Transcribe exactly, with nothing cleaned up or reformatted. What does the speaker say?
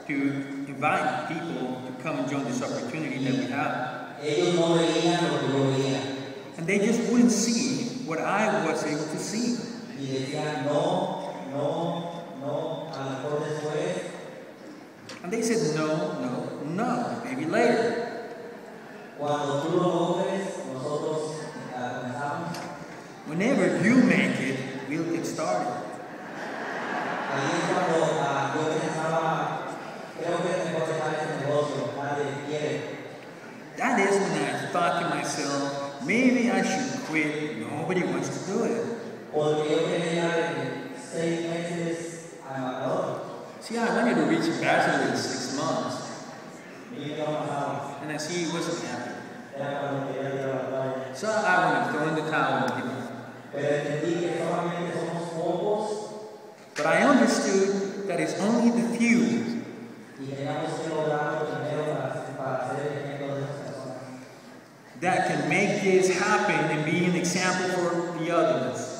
to invite people to come and join this opportunity that we have. Ellos no veían lo que yo veía. And they just wouldn't see what I was able to see. Y decían, no, no, no, a lo mejor después. And they said, no, no, no, maybe later. Cuando tú lo logres, nosotros uh, comenzamos. Whenever you make it, we'll get started. Ahí es cuando uh, yo pensaba, creo que es mejor dejar este negocio, nadie quiere. That is when I thought to myself, maybe I should quit. Nobody wants to do it. Porque yo quería en seis meses a embajador. See, I wanted to reach a bachelor in six months. Y no pasaba. And I see he wasn't happy. Era cuando quería ir a la playa. So I went and throw in the towel and give up. Pero entendí que solamente somos pocos. But I understood that it's only the few Y teníamos que lograrlo primero para, para ser el ejemplo de esas personas. that can make this happen and be an example for the others.